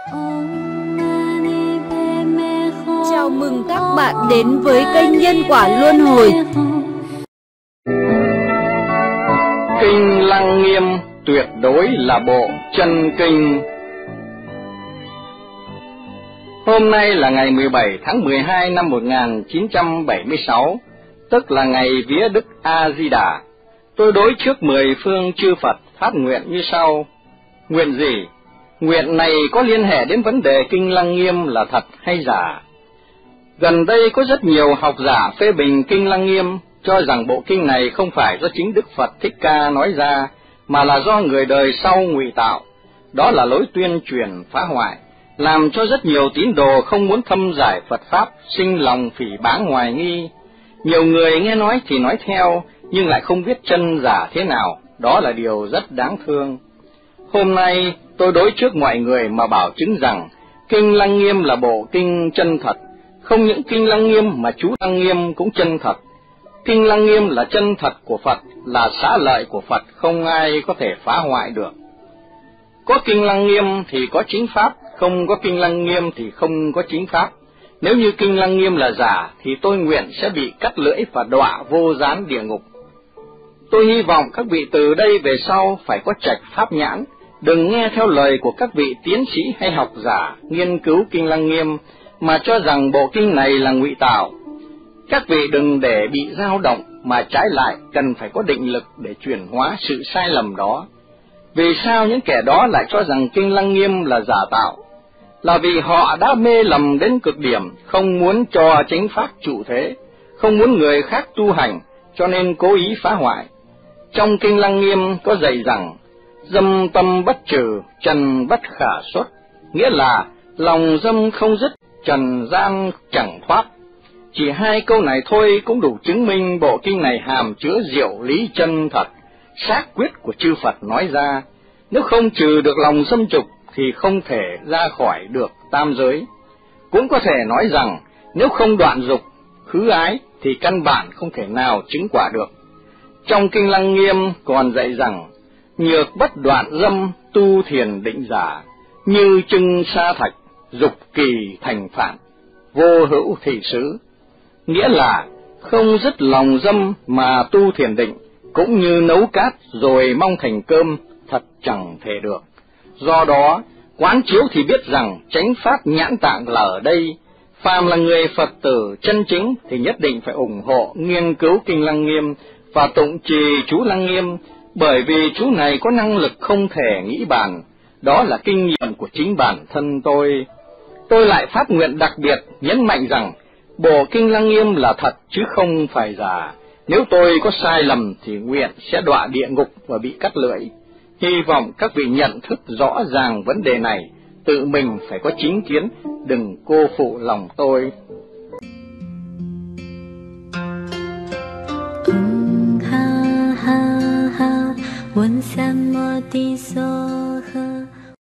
Chào mừng các bạn đến với kênh Nhân Quả Luân Hồi. Kinh Lăng Nghiêm tuyệt đối là bộ chân kinh. Hôm nay là ngày 17 tháng 12 năm 1976, tức là ngày vía Đức A-di-đà. Tôi đối trước 10 phương chư Phật phát nguyện như sau. Nguyện gì? Nguyện này có liên hệ đến vấn đề Kinh Lăng Nghiêm là thật hay giả. Gần đây có rất nhiều học giả phê bình Kinh Lăng Nghiêm, cho rằng bộ kinh này không phải do chính Đức Phật Thích Ca nói ra, mà là do người đời sau ngụy tạo. Đó là lối tuyên truyền phá hoại, làm cho rất nhiều tín đồ không muốn thâm giải Phật Pháp, sinh lòng phỉ báng hoài nghi. Nhiều người nghe nói thì nói theo, nhưng lại không biết chân giả thế nào, đó là điều rất đáng thương. Hôm nay, tôi đối trước mọi người mà bảo chứng rằng, Kinh Lăng Nghiêm là bộ kinh chân thật. Không những Kinh Lăng Nghiêm mà chú Lăng Nghiêm cũng chân thật. Kinh Lăng Nghiêm là chân thật của Phật, là xá lợi của Phật, không ai có thể phá hoại được. Có Kinh Lăng Nghiêm thì có chính Pháp, không có Kinh Lăng Nghiêm thì không có chính Pháp. Nếu như Kinh Lăng Nghiêm là giả, thì tôi nguyện sẽ bị cắt lưỡi và đọa vô gián địa ngục. Tôi hy vọng các vị từ đây về sau phải có trạch pháp nhãn, đừng nghe theo lời của các vị tiến sĩ hay học giả nghiên cứu Kinh Lăng Nghiêm, mà cho rằng bộ kinh này là ngụy tạo. Các vị đừng để bị dao động, mà trái lại cần phải có định lực để chuyển hóa sự sai lầm đó. Vì sao những kẻ đó lại cho rằng Kinh Lăng Nghiêm là giả tạo? Là vì họ đã mê lầm đến cực điểm, không muốn cho chánh pháp trụ thế, không muốn người khác tu hành, cho nên cố ý phá hoại. Trong Kinh Lăng Nghiêm có dạy rằng, dâm tâm bất trừ, trần bất khả xuất, nghĩa là lòng dâm không dứt, trần gian chẳng thoát. Chỉ hai câu này thôi cũng đủ chứng minh bộ kinh này hàm chứa diệu lý chân thật, xác quyết của chư Phật nói ra. Nếu không trừ được lòng dâm dục thì không thể ra khỏi được tam giới. Cũng có thể nói rằng, nếu không đoạn dục, khứ ái thì căn bản không thể nào chứng quả được. Trong Kinh Lăng Nghiêm còn dạy rằng, nhược bất đoạn dâm, tu thiền định giả, như trưng sa thạch, dục kỳ thành phản, vô hữu thị xứ. Nghĩa là không dứt lòng dâm mà tu thiền định, cũng như nấu cát rồi mong thành cơm, thật chẳng thể được. Do đó, quán chiếu thì biết rằng chánh pháp nhãn tạng là ở đây. Phàm là người Phật tử chân chính thì nhất định phải ủng hộ nghiên cứu Kinh Lăng Nghiêm và tụng trì chú Lăng Nghiêm, bởi vì chú này có năng lực không thể nghĩ bàn. Đó là kinh nghiệm của chính bản thân tôi. Tôi lại phát nguyện đặc biệt nhấn mạnh rằng bộ Kinh Lăng Nghiêm là thật chứ không phải giả. Nếu tôi có sai lầm thì nguyện sẽ đọa địa ngục và bị cắt lưỡi. Hy vọng các vị nhận thức rõ ràng vấn đề này, tự mình phải có chính kiến, đừng cô phụ lòng tôi. Ha ha ha, 问三摩地所